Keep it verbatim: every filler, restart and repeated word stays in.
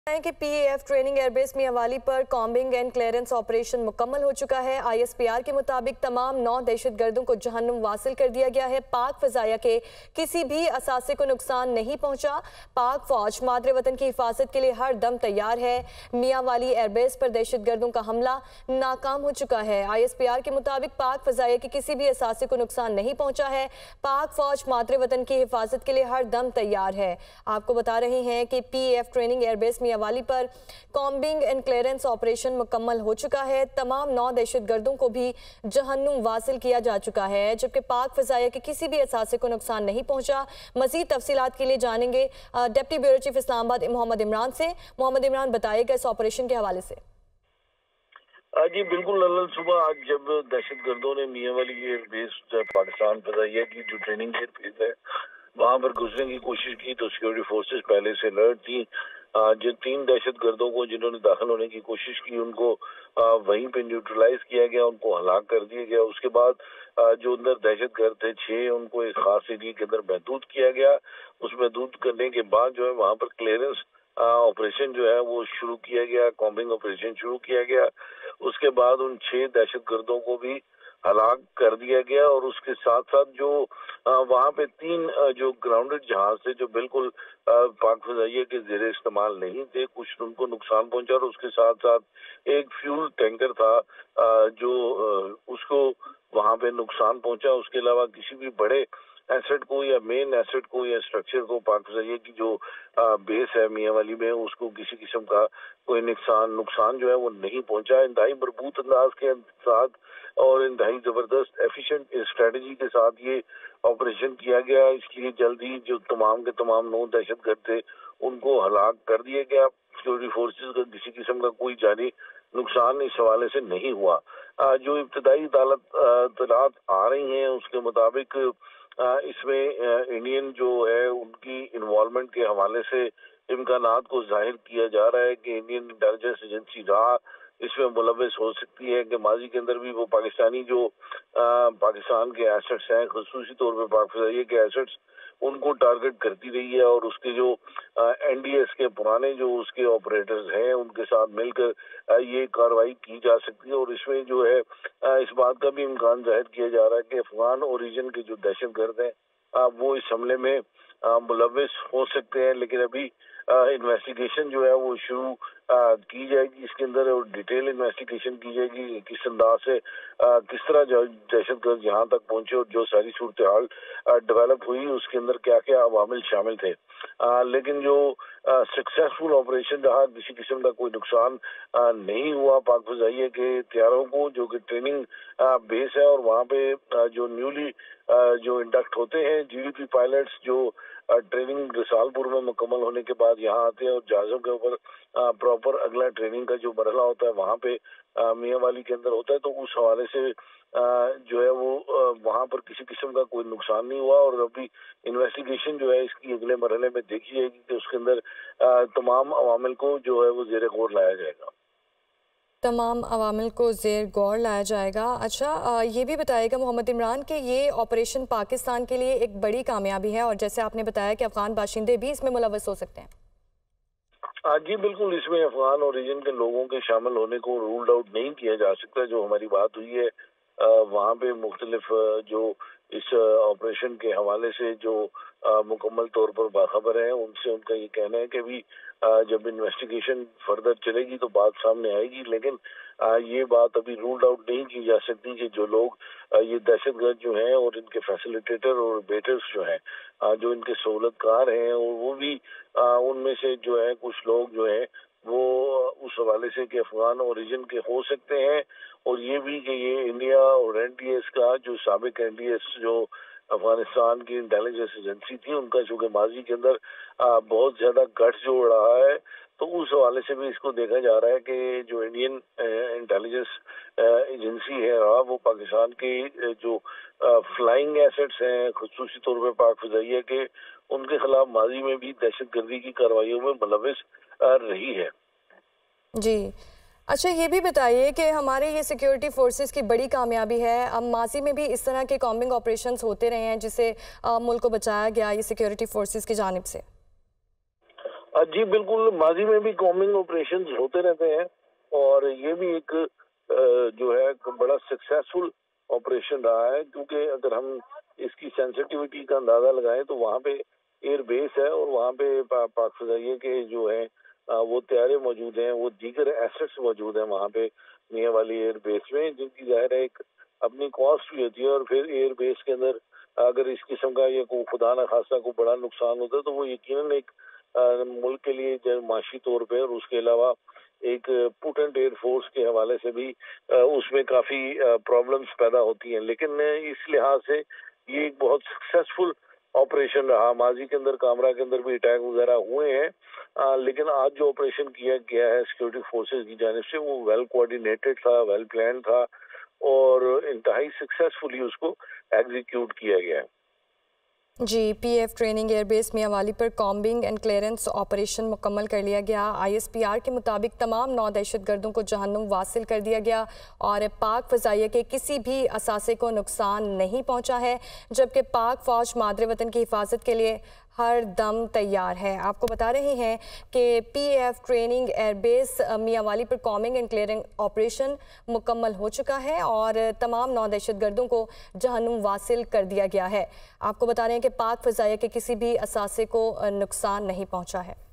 کہ P A F training air base Mianwali پر combing and clearance operation مکمل ہو چکا ہے۔ آئی ایس پی آر کے مطابق تمام نو دہشت گردوں کو جہنم واصل کر دیا گیا ہے۔ پاک فضائیہ کے کسی بھی اثاثے کو نقصان نہیں پہنچا۔ پاک فوج مادر وطن کی حفاظت کے لیے ہر دم تیار ہے۔ میاں والی ایئر بیس پر دہشت گردوں کا حملہ ناکام ہو چکا ہے۔ آئی ایس پی آر کے مطابق پاک فضائیہ کے کسی بھی اثاثے کو نقصان نہیں پہنچا ہے۔ پاک فوج مادر وطن کی حفاظت کے لیے ہر دم تیار ہے۔ آپ کو بتا رہے ہیں کہ P A F training air base Mianwali پر کامبنگ اینڈ کلیئرنس آپریشن مکمل ہو چکا ہے۔ تمام نو دہشت گردوں کو بھی جہنم واصل کیا جا چکا ہے، جبکہ پاک فضائیہ کے کسی بھی اثاثے کو نقصان نہیں پہنچا۔ مزید تفصیلات کے لیے جانیں گے ڈپٹی بیورو چیف اسلام آباد محمد عمران سے۔ محمد عمران، بتائے گا اس آپریشن کے حوالے سے۔ جی بالکل، اللہ صبح آج جب دہشت گردوں نے میاں والی ایئر بیس پاکستان فضائیہ کی جو ٹریننگ ایئر بیس ہے وہاں پر گھسنے کی کوشش کی تو سیکیورٹی فورسز پہلے سے الرٹ تھی۔ جو تین دہشت گردوں کو جنہوں نے داخل ہونے کی کوشش کی ان کو وہیں پہ نیوٹرلائز کیا گیا، ان کو ہلاک کر دیا گیا۔ اس کے بعد جو اندر دہشت گرد تھے چھ، ان کو ایک خاص ایریے کے اندر محدود کیا گیا۔ اس محدود کرنے کے بعد جو ہے وہاں پر کلیئرنس آپریشن جو ہے وہ شروع کیا گیا، کامبنگ آپریشن شروع کیا گیا۔ اس کے بعد ان چھ دہشت گردوں کو بھی ہلاک کر دیا گیا، اور اس کے ساتھ ساتھ جو وہاں پہ تین جو گراؤنڈڈ جہاز تھے جو بالکل پاک فضائیہ کے زیر استعمال نہیں تھے، کچھ ان کو نقصان پہنچا، اور اس کے ساتھ ساتھ ایک فیول ٹینکر تھا جو اس کو وہاں پہ نقصان پہنچا۔ اس کے علاوہ کسی بھی بڑے ایسٹ کو یا مین ایسٹ کو یا اسٹرکچر کو پاک فضائیہ کی جو بیس ہے میاں والی میں اس کو کسی قسم کا کوئی نقصان نقصان جو ہے وہ نہیں پہنچا۔ انتہائی مربوط انداز کے ساتھ اور انتہائی زبردست ایفیشنٹ اسٹریٹجی کے ساتھ یہ آپریشن کیا گیا۔ اس لیے جلد ہی جو تمام کے تمام نو دہشت گرد تھے ان کو ہلاک کر دیا گیا۔ سیکورٹی فورسز کا کسی قسم کا کوئی جانی نقصان اس حوالے سے نہیں ہوا۔ جو ابتدائی اطلاعات آ رہی ہیں اس کے مطابق اس میں انڈین جو ہے ان کی انوالومنٹ کے حوالے سے امکانات کو ظاہر کیا جا رہا ہے کہ انڈین انٹیلیجنس ایجنسی رہا اس میں ملوث ہو سکتی ہے، کہ ماضی کے اندر بھی وہ پاکستانی جو پاکستان کے ایسٹس ہیں، خصوصی طور پہ پاک فضائیہ کے ایسٹس، ان کو ٹارگٹ کرتی رہی ہے، اور اس کے جو این ڈی ایس کے پرانے جو اس کے آپریٹرز ہیں ان کے ساتھ مل کر یہ کارروائی کی جا سکتی ہے۔ اور اس میں جو ہے اس بات کا بھی امکان ظاہر کیا جا رہا ہے کہ افغان اوریجن کے جو دہشت گرد ہیں وہ اس حملے میں ملوث ہو سکتے ہیں، لیکن ابھی انویسٹیگیشن جو ہے وہ شروع کی جائے گی اس کے اندر، اور ڈیٹیل انویسٹیگیشن کی جائے گی کس انداز سے کس طرح دہشت گرد یہاں تک پہنچے اور جو ساری صورتحال ڈیولپ ہوئی اس کے اندر کیا کیا عوامل شامل تھے۔ لیکن جو سکسیسفل آپریشن رہا، کسی قسم کا کوئی نقصان نہیں ہوا پاک فضائیہ کے طیاروں کو، جو کہ ٹریننگ بیس ہے، اور وہاں پہ جو نیولی جو انڈکٹ ہوتے ہیں جی ڈی پی پائلٹس جو ٹریننگ رسال پور میں مکمل ہونے کے بعد یہاں آتے ہیں اور جہازوں کے اوپر پراپر اگلا ٹریننگ کا جو مرحلہ ہوتا ہے وہاں پہ میاں والی کے اندر ہوتا ہے، تو اس حوالے سے جو ہے وہ وہاں پر کسی قسم کا کوئی نقصان نہیں ہوا۔ اور ابھی انویسٹیگیشن جو ہے اس کی اگلے مرحلے میں دیکھی جائے گی کہ اس کے اندر تمام عوامل کو جو ہے وہ زیر غور لایا جائے گا تمام عوامل کو زیر غور لایا جائے گا۔ اچھا، یہ بھی بتائے گا محمد عمران کہ یہ آپریشن پاکستان کے لیے ایک بڑی کامیابی ہے، اور جیسے آپ نے بتایا کہ افغان باشندے بھی اس میں ملوث ہو سکتے ہیں۔ جی بالکل، اس میں افغان اوریجن کے لوگوں کے شامل ہونے کو رولڈ آؤٹ نہیں کیا جا سکتا۔ جو ہماری بات ہوئی ہے وہاں پہ مختلف جو اس آپریشن کے حوالے سے جو مکمل طور پر باخبر ہیں ان سے ان کا یہ کہنا ہے کہ بھی جب انویسٹیگیشن فردر چلے گی تو بات سامنے آئے گی، لیکن یہ بات ابھی رولڈ آؤٹ نہیں کی جا سکتی کہ جو لوگ یہ دہشت گرد جو ہیں اور ان کے فیسیلیٹیٹر اور بیٹرز جو ہیں جو ان کے سہولت کار ہیں، اور وہ بھی ان میں سے جو ہے کچھ لوگ جو ہیں وہ اس حوالے سے کہ افغان اوریجن کے ہو سکتے ہیں، اور یہ بھی کہ یہ انڈیا اور این ڈی ایس کا جو سابق این ڈی ایس جو افغانستان کی انٹیلیجنس ایجنسی تھی ان کا چونکہ ماضی کے اندر بہت زیادہ گٹھ جوڑ رہا ہے، تو اس حوالے سے بھی اس کو دیکھا جا رہا ہے کہ جو انڈین انٹیلیجنس ایجنسی ہے وہ پاکستان کے جو فلائنگ ایسٹس ہیں خصوصی طور پہ پاک فضائیہ کے، ان کے خلاف ماضی میں بھی دہشت گردی کی کارروائیوں میں ملوث رہی ہے۔ جی اچھا، یہ بھی بتائیے کہ ہمارے یہ سیکیورٹی فورسز کی بڑی کامیابی ہے، اب ماضی میں بھی اس طرح کے کامبنگ آپریشنز ہوتے رہے ہیں جس سے ملک کو بچایا گیا یہ سیکیورٹی فورسز کی جانب سے۔ जी बिल्कुल, माजी में भी कॉम्बिंग ऑपरेशंस होते रहते हैं और ये भी एक जो है बड़ा सक्सेसफुल ऑपरेशन रहा है, क्योंकि अगर हम इसकी सेंसिटिविटी का अंदाजा लगाएं तो वहाँ पे एयर बेस है और वहाँ पे पा, पाक फजाइये के जो है वो तैयारे मौजूद हैं, वो दीगर एसेट्स मौजूद हैं वहाँ पे मियां वाली एयर बेस में, जिनकी जाहिर है एक अपनी कॉस्ट भी होती है। और फिर एयर बेस के अंदर अगर इस किस्म का ये को खुदा न खासा को बड़ा नुकसान होता है तो वो यकीनन एक आ, मुल्क के लिए जो माशी तौर पे, और उसके अलावा एक पुटेंट एयर फोर्स के हवाले से भी आ, उसमें काफ़ी प्रॉब्लम्स पैदा होती हैं। लेकिन इस लिहाज से ये एक बहुत सक्सेसफुल ऑपरेशन रहा। माजी के अंदर कामरा के अंदर भी अटैक वगैरह हुए हैं, आ, लेकिन आज जो ऑपरेशन किया गया है सिक्योरिटी फोर्सेस की जानिब से वो वेल कोऑर्डिनेटेड था, वेल प्लान था और इंतहाई सक्सेसफुली उसको एग्जीक्यूट किया गया है। जी, PF training airbase Mianwali पर कॉम्बिंग एंड क्लियरेंस ऑपरेशन मुकम्मल कर लिया गया। आईएसपीआर के मुताबिक तमाम नौ दहशतगर्दों को जहन्नुम वासिल कर दिया गया और पाक फ़ज़ाइया के किसी भी असासे को नुकसान नहीं पहुंचा है, जबकि पाक फ़ौज मादरे वतन की हिफाजत के लिए हर दम तैयार है। आपको बता रहे हैं कि PF training airbase Mianwali पर कॉम्बिंग एंड क्लियरिंग ऑपरेशन मुकम्मल हो चुका है और तमाम नौ दहशतगर्दों को जहन्नुम वासिल कर दिया गया है। आपको बता रहे हैं कि पाक फ़ज़ाइया के किसी भी असासे को नुकसान नहीं पहुंचा है।